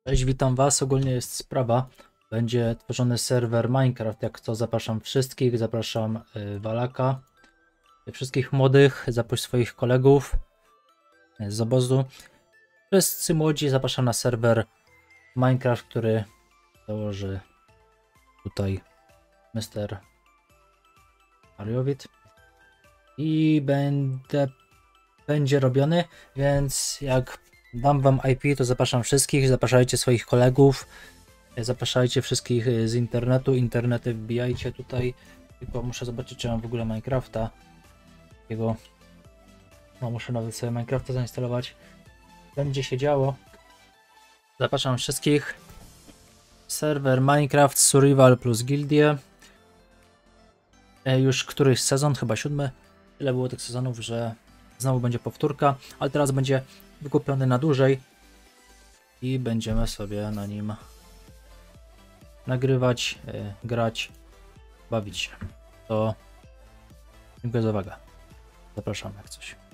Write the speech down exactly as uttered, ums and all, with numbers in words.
Cześć, witam Was. Ogólnie jest sprawa. Będzie tworzony serwer Minecraft. Jak to zapraszam wszystkich. Zapraszam y, Walaka, y, wszystkich młodych, zaproś swoich kolegów y, z obozu. Wszyscy młodzi zapraszam na serwer Minecraft, który założy tutaj mister Ariowit. I będę, będzie robiony, więc jak dam Wam I P, to zapraszam wszystkich, zapraszajcie swoich kolegów, zapraszajcie wszystkich z internetu, internety wbijajcie tutaj, tylko muszę zobaczyć, czy mam w ogóle Minecrafta takiego, no muszę nawet sobie Minecrafta zainstalować, będzie się działo. Zapraszam wszystkich, serwer Minecraft Survival plus Gildie, już któryś sezon, chyba siódmy, tyle było tych sezonów, że znowu będzie powtórka, ale teraz będzie wykupiony na dłużej i będziemy sobie na nim nagrywać, yy, grać, bawić się. To dziękuję za uwagę. Zapraszam jak coś.